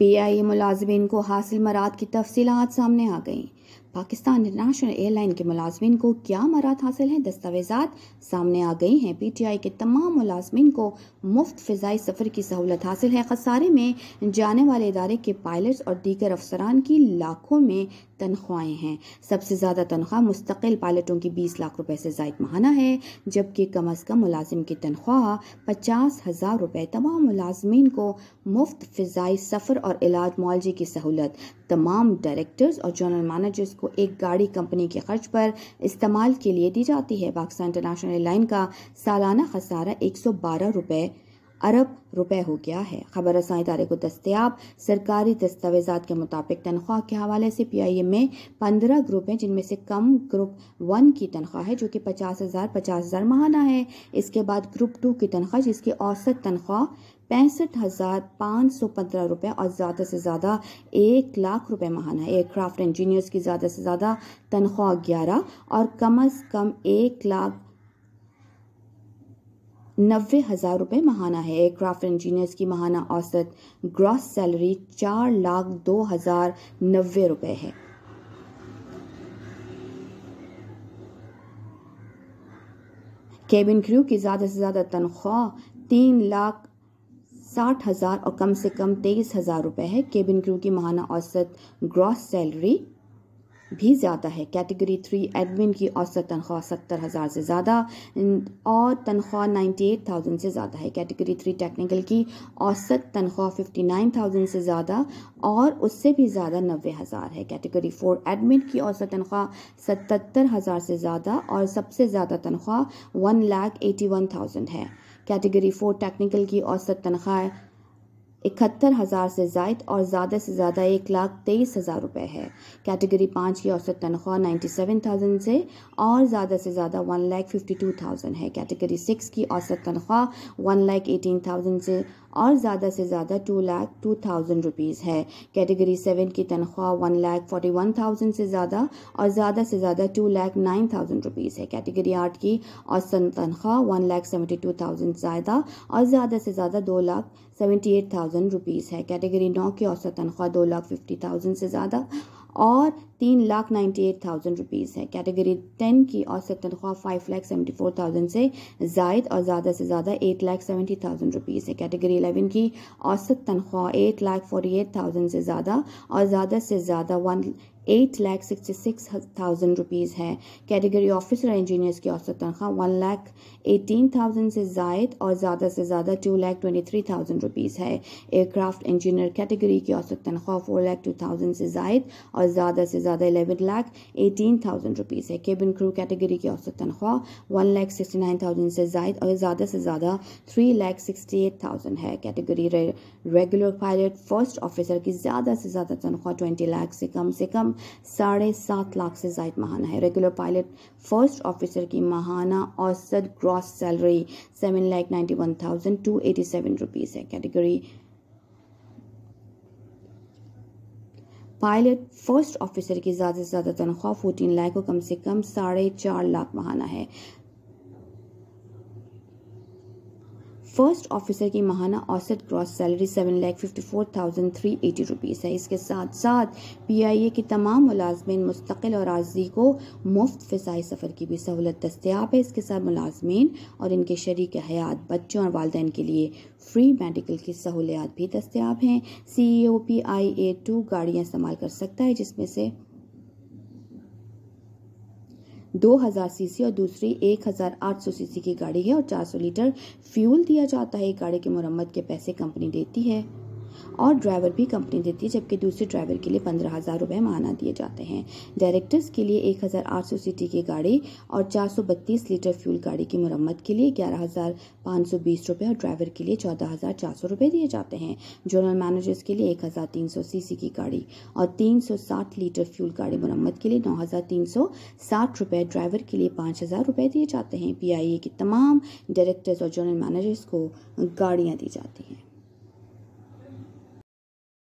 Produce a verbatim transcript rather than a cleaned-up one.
P I ए मुलाजमीन को हासिल मराद की तफसीलात सामने आ गईं। पाकिस्तान इंटरनेशनल एयरलाइन के मुलाजमीन को क्या मराद हासिल हैं, दस्तावेजात सामने आ गई हैं। पी टी आई के तमाम मुलाजमीन को मुफ्त फ़िज़ाई सफ़र की सहूलत हासिल है। खसारे में जाने वाले इदारे के पायलट्स और दीगर अफसरान की लाखों में तनख्वाहें हैं। सबसे ज़्यादा तनख्वाह मुस्तकिल पायलटों की बीस लाख रुपए से ज़ायद माहाना है, जबकि कम अज़ कम मुलाजिम की तनख्वाह पचास हज़ार रुपये। तमाम मुलाजमीन को मुफ्त फ़िज़ाई सफ़र और इलाज मुआलजे की सहूलत। तमाम डायरेक्टर्स और जनरल मैनेजर्स को एक गाड़ी कंपनी के खर्च पर इस्तेमाल के लिए दी जाती है। पाकिस्तान इंटरनेशनल एयरलाइन का सालाना खसारा एक सौ बारह रुपये अरब रुपए हो गया है। खबर रसाई इदारे को दस्तयाब सरकारी दस्तावेजात के मुताबिक तनख्वाह के हवाले से पी आई ए में पंद्रह ग्रुप हैं, जिनमें से कम ग्रुप वन की तनख्वाह है जो कि पचास हज़ार पचास हज़ार माहाना है। इसके बाद ग्रुप टू की तनख्वाह जिसकी औसत तनख्वाह पैंसठ हज़ार पाँच सौ पंद्रह रुपये और ज़्यादा से ज़्यादा एक लाख रुपए माहाना है। एयरक्राफ्ट इंजीनियर्स की ज़्यादा से ज़्यादा तनख्वाह ग्यारह और कम अज़ कम एक लाख नब्बे हज़ार रुपये माहाना है। एयरक्राफ्ट इंजीनियर्स की माहाना औसत ग्रॉस सैलरी चार लाख दो हज़ार नब्बे रुपये है। केबिन क्रू की ज़्यादा से ज़्यादा तनख्वाह तीन लाख साठ हज़ार और कम से कम तेईस हज़ार रुपये है। केबिन क्रू की माहाना औसत ग्रॉस सैलरी भी ज़्यादा है। कैटेगरी थ्री एडमिन की औसत तनख्वाह सत्तर हज़ार से ज़्यादा और तनख्वाह अट्ठानवे हज़ार से ज़्यादा है। कैटेगरी थ्री टेक्निकल की औसत तनख्वाह उनसठ हज़ार से ज़्यादा और उससे भी ज़्यादा नब्बे हज़ार है। कैटेगरी फोर एडमिन की औसत तनख्वाह सतहत्तर हज़ार से ज़्यादा और सबसे ज़्यादा तनख्वाह one lakh eighty one thousand है। कैटेगरी फोर टेक्निकल की औसत तनख्वाह इकहत्तर हज़ार से ज़ायद और ज़्यादा से ज़्यादा एक लाख तेईस हज़ार रुपये है। कैटेगरी पाँच की औसत तनख्वाह सत्तानवे हज़ार से और ज़्यादा से ज़्यादा one lakh fifty two thousand है। कैटेगरी सिक्स की औसत तनख्वाह वन लाख एटीन थाउजेंड से और ज़्यादा से ज़्यादा two lakh two thousand rupees है। कैटेगरी सेवन की तनख्वाह one lakh forty one thousand से ज़्यादा और ज़्यादा से ज़्यादा two lakh nine thousand rupees है। कैटेगरी आठ की औसत तनख्वाह one lakh seventy two thousand ज़्यादा और ज़्यादा से ज़्यादा दो lakh seventy eight thousand rupees है। कैटेगरी नौ की औसत तनख्वाह दो लाख फिफ्टी थाउजेंड से ज़्यादा और तीन lakh ninety eight thousand rupees है। कैटेगरी टेन की औसत तनख्वाह five lakh seventy four thousand से ज़ायद और ज़्यादा से ज़्यादा eight lakh seventy thousand rupees है। कैटेगरी इलेवन की औसत तनख्वाह eight lakh forty eight thousand से ज़्यादा और ज़्यादा से ज़्यादा one eight lakh sixty six thousand rupees है। कैटेगरी ऑफिसर इंजीनियर्स की औसत तनख्वाह वन लाख एटीन थाउजेंड से ज़ायद और ज़्यादा से ज़्यादा two lakh twenty three thousand rupees है। एयरक्राफ्ट इंजीनियर कैटेगरी की औसत तनख्वाह फोर लाख टू थाउजेंड से ज़ायद और ज़्यादा से ज़्यादा eleven lakh eighteen thousand rupees है। केबिन क्रू कैटेगरी की औसत तनख्वाह one lakh sixty nine thousand से ज़ायद और ज़्यादा से ज़्यादा three lakh sixty eight thousand है। कैटेगरी रे, रेगुलर पायलट फर्स्ट ऑफिसर की ज़्यादा से ज़्यादा तनख्वाह ट्वेंटी लाख से कम से कम साढ़े सात लाख से ज़ायद माहाना है। रेगुलर पायलट फर्स्ट ऑफिसर की माहाना औसत gross salary seven lakh ninety one thousand two eighty seven rupees है। कैटेगरी पायलट फर्स्ट ऑफिसर की ज़्यादा से ज़्यादा तनख्वाह फोर्टीन लाख और कम से कम साढ़े चार लाख माहाना है। फर्स्ट ऑफिसर की माहाना औसत gross salary seven lakh fifty four thousand three eighty rupees है। इसके साथ साथ पी आई ए की तमाम मुलाजमीन मुस्तकिल और आर्जी को मुफ्त फ़िज़ाई सफ़र की भी सहूलत दस्तयाब है। इसके साथ मुलाजमीन और इनके शरीक हयात बच्चों और वालिदैन के लिए फ्री मेडिकल की सहूलियात भी दस्तयाब हैं। सी ई O P I A to गाड़ियाँ इस्तेमाल कर सकता है, जिसमें से दो हज़ार सीसी और दूसरी एक हज़ार आठ सौ सीसी की गाड़ी है और चार सौ लीटर फ्यूल दिया जाता है। गाड़ी की मरम्मत के पैसे कंपनी देती है और ड्राइवर भी कंपनी देती है, जबकि दूसरे ड्राइवर के लिए पंद्रह हज़ार रुपये माहाना दिए जाते हैं। डायरेक्टर्स के लिए एक हज़ार आठ सौ सीसी की गाड़ी और चार सौ बत्तीस लीटर फ्यूल गाड़ी की मरम्मत के लिए ग्यारह हज़ार पाँच सौ बीस रुपये और ड्राइवर के लिए चौदह हज़ार चार सौ रुपये दिए जाते हैं। जनरल मैनेजर्स के लिए एक हज़ार तीन सौ सीसी की गाड़ी और तीन सौ साठ लीटर फ्यूल गाड़ी मरम्मत के लिए नौ हज़ार तीन सौ साठ रुपये, ड्राइवर के लिए पाँच हज़ार रुपये दिए जाते हैं। पी आई ए के तमाम डायरेक्टर्स और जनरल मैनेजर्स को गाड़ियाँ दी जाती हैं।